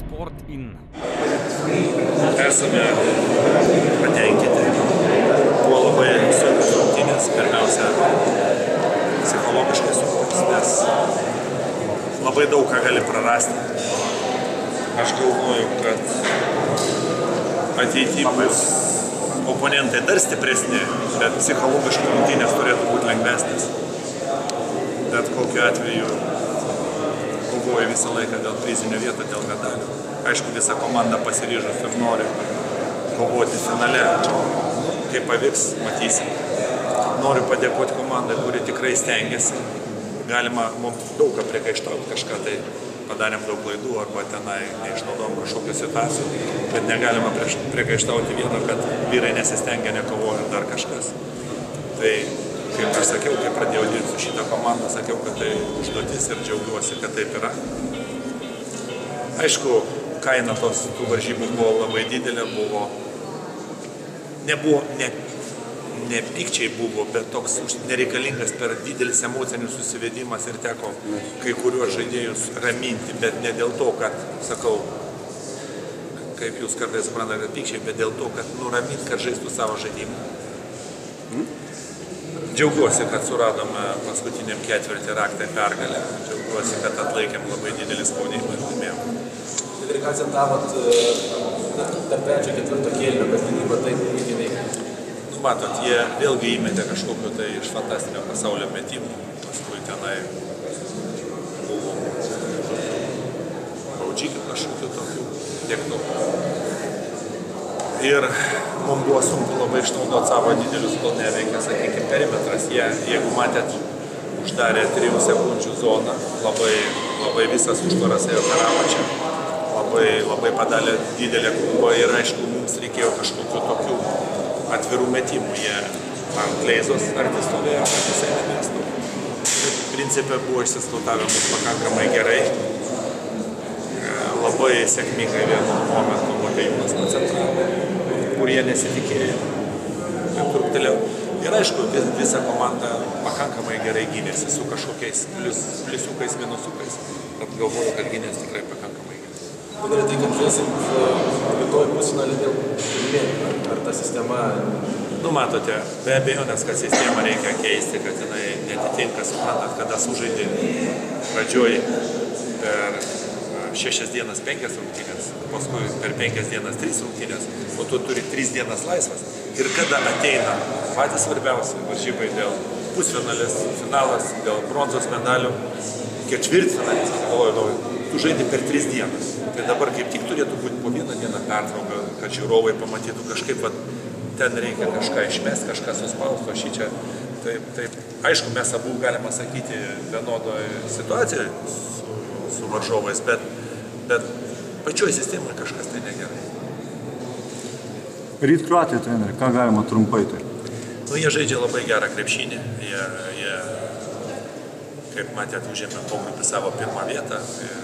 Sport-In. Esame patenkinti. Buvo labai sunkios rungtynės, pirmiausia, psichologiškai sunkios, nes labai daug ką gali prarasti. Aš galvoju, kad ateityje bus oponentai dar stipresni, bet psichologiškai rungtynės turėtų būti lengvesnės. Bet kokiu atveju kovoju visą laiką dėl prizinių vietų, dėl medalių. Aišku, visa komanda pasiryžus ir nori kovoti finale. Kaip pavyks, matysim. Noriu padėkoti komandai, kuri tikrai stengiasi. Galima mums daug ką priekaištauti, kažką tai padarėm daug klaidų arba tenai neišnaudojom kažkokią situaciją, bet negalima priekaištauti vieną, kad vyrai nesistengia, nekovoja ir dar kažkas. Tai, kaip aš sakiau, kai pradėjau dirbti su šitą komandą, sakiau, kad tai užduotis ir džiaugiuosi, kad taip yra. Aišku, kaina tų varžybų buvo labai didelė, ne pykčiai buvo, bet toks nereikalingas per didelis emocinis susivedimas ir teko kai kuriuos žaidėjus raminti, bet ne dėl to, kad, sakau, kaip jūs kartais suprantate, pykčiai, bet dėl to, kad nuraminti, kad žaistų savo žaidimą. Džiaugiuosi, kad suradome paskutiniam ketvirtį raktą pergalę. Džiaugiuosi, kad atlaikėm labai didelį spaudimą ir laimėjom. Ir ką akcentavot per trečią, ketvirtą kėlinio, kad gynyba taip įveikia? Matot, jie vėlgi įmetė kažkokio tai iš fantastinio pasaulio metimų. Paskui tenai buvo baudžikių kažkokių tokių tiektų. Ir mums buvo sunku labai išnaudoti savo didelius, kol neveikia, sakykime, perimetras. Jeigu matėt, uždarė 3 sekundžių zoną, labai visas užtvaras ėjo per apačią, labai padarė didelę krūvą ir aišku, mums reikėjo kažkokių tokių atvirų metimų. Jie ant leizos arti stovėjo, kad visai nemėstų. Principė buvo išsiskautavę mus pakankamai gerai. Labai sėkmingai vienu momentu Motejūnas koncentravo, kur jie nesitikėjo. Ir aišku, visa komanda pakankamai gerai gynėsi su kažkokiais pliusiukais, minusukais. Galvoju, kad gynės tikrai pakankamai gerai. Padarė tai, kad žaisim rytoj pusfinalį dėl laimėjimo. Ar ta sistema... Matote, be abejonės, kad sistemą reikia keisti, kad jinai netitinka, suprantat, kada sužaidė pradžioj per 6 dienas 5 rungtynės, paskui per 5 dienas 3 rungtynės, o tu turi 3 dienas laisvas. Ir kada ateina patys svarbiausi varžybai dėl pusfinalis, finalas, dėl bronzos medalių, ketvirtfinalis, tu žaidži per 3 dienas. Tai dabar kaip tik turėtų būti po 1 dieną pertrauka, kad žiūrovai pamatytų kažkaip, ten reikia kažką išmest, kažką suspausto šį čia. Taip, aišku, mes abu galima sakyti vienodoje situacijoje su varžovais, bet pačioj sistemoje kažkas tai negerai. Ryt Kroatija treneri, ką galima trumpai tai? Jie žaidžia labai gerą krepšinį. Jie kaip matėt, užėmė pogrupį savo pirmą vietą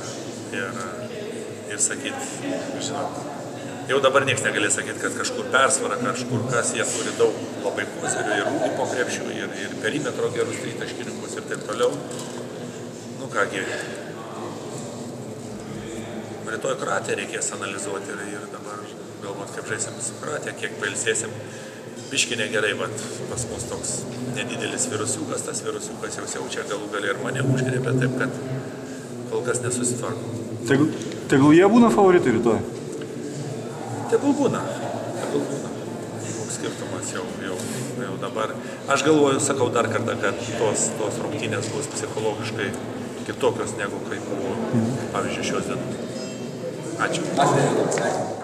ir sakyt, žinot, jau dabar nieks negali sakyti, kad kažkur persvara, kažkur kas, jie turi daug labai kozerių ir ūgį po krepšių, ir perimetro gerus tritaškininkus ir taip toliau. Nu kągi, rytoj Kroatiją reikės analizuoti ir dabar galvot, kaip žaisim su Kroatija, kiek pailsėsim. Biški negerai, pas mus toks nedidelis virusiukas, tas virusiukas jau siaučia galų galę ir mane užgrėbė, taip kad kol kas nesusitvarko. Tegul jie būna favoritai rytoj? Tegul būna. Koks skirtumas jau dabar. Aš galvoju, sakau dar kartą, kad tos rungtynės bus psichologiškai kitokios negu kai buvo, pavyzdžiui, šios dienos. Ačiū.